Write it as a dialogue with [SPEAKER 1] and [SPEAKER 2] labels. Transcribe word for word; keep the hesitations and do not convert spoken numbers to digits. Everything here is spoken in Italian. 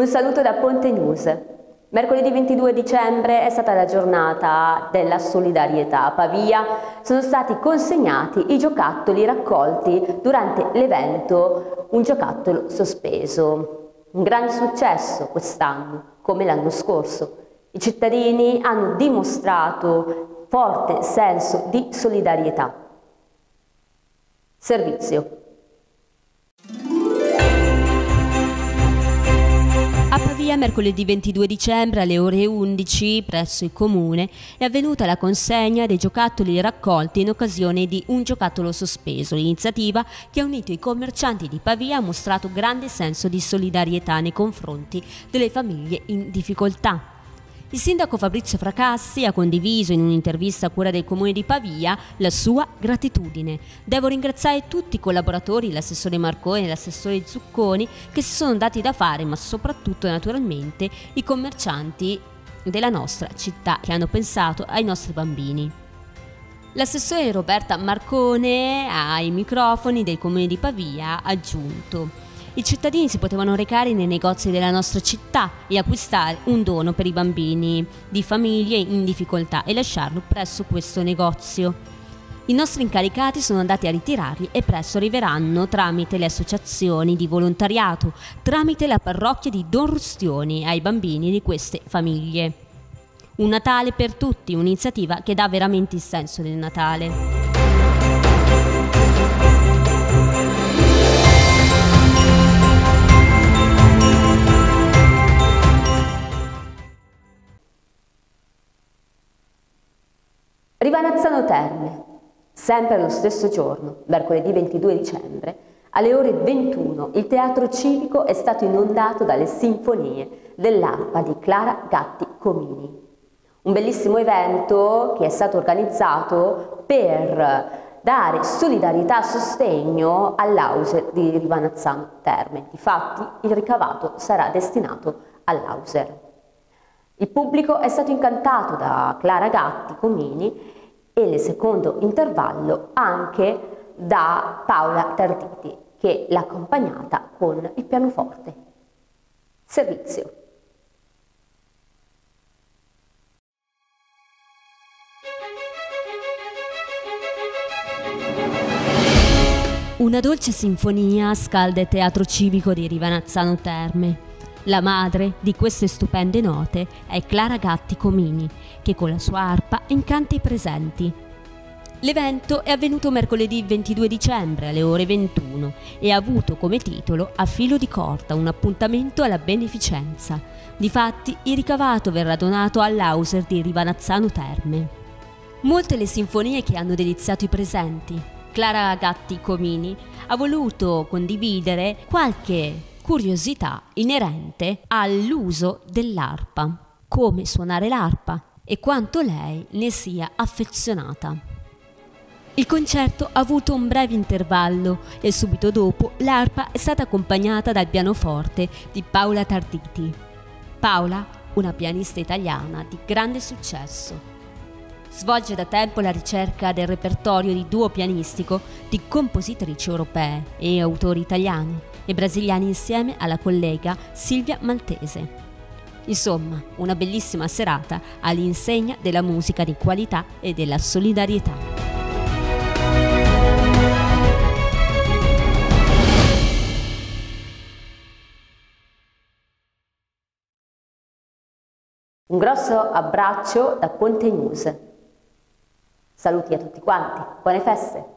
[SPEAKER 1] Un saluto da Ponte News. Mercoledì ventidue dicembre è stata la giornata della solidarietà. A Pavia sono stati consegnati i giocattoli raccolti durante l'evento Un giocattolo sospeso. Un grande successo quest'anno, come l'anno scorso. I cittadini hanno dimostrato forte senso di solidarietà. Servizio.
[SPEAKER 2] A Pavia, mercoledì ventidue dicembre alle ore undici, presso il Comune, è avvenuta la consegna dei giocattoli raccolti in occasione di Un giocattolo sospeso, l'iniziativa che ha unito i commercianti di Pavia e ha mostrato grande senso di solidarietà nei confronti delle famiglie in difficoltà. Il sindaco Fabrizio Fracassi ha condiviso in un'intervista a cura del Comune di Pavia la sua gratitudine. Devo ringraziare tutti i collaboratori, l'assessore Marconi e l'assessore Zucconi, che si sono dati da fare, ma soprattutto naturalmente i commercianti della nostra città che hanno pensato ai nostri bambini. L'assessore Roberta Marcone ai microfoni del Comune di Pavia ha aggiunto: i cittadini si potevano recare nei negozi della nostra città e acquistare un dono per i bambini di famiglie in difficoltà e lasciarlo presso questo negozio. I nostri incaricati sono andati a ritirarli e presto arriveranno tramite le associazioni di volontariato, tramite la parrocchia di Don Rustioni ai bambini di queste famiglie. Un Natale per tutti, un'iniziativa che dà veramente il senso del Natale.
[SPEAKER 1] Rivanazzano Terme, sempre lo stesso giorno, mercoledì ventidue dicembre, alle ore ventuno, il teatro civico è stato inondato dalle sinfonie dell'arpa di Clara Gatti Comini. Un bellissimo evento che è stato organizzato per dare solidarietà e sostegno all'Auser di Rivanazzano Terme. Difatti, il ricavato sarà destinato all'Auser. Il pubblico è stato incantato da Clara Gatti Comini e nel secondo intervallo anche da Paola Tarditi, che l'ha accompagnata con il pianoforte. Servizio.
[SPEAKER 2] Una dolce sinfonia scalda il teatro civico di Rivanazzano Terme. La madre di queste stupende note è Clara Gatti Comini, che con la sua arpa incanta i presenti. L'evento è avvenuto mercoledì ventidue dicembre alle ore ventuno e ha avuto come titolo A filo di corda, un appuntamento alla beneficenza. Difatti, il ricavato verrà donato all'Auser di Rivanazzano Terme. Molte le sinfonie che hanno deliziato i presenti. Clara Gatti Comini ha voluto condividere qualche curiosità inerente all'uso dell'arpa, come suonare l'arpa e quanto lei ne sia affezionata. Il concerto ha avuto un breve intervallo e subito dopo l'arpa è stata accompagnata dal pianoforte di Paola Tarditi. Paola, una pianista italiana di grande successo. Svolge da tempo la ricerca del repertorio di duo pianistico di compositrici europee e autori italiani e brasiliani insieme alla collega Silvia Maltese. Insomma, una bellissima serata all'insegna della musica di qualità e della solidarietà.
[SPEAKER 1] Un grosso abbraccio da Ponte News. Saluti a tutti quanti, buone feste!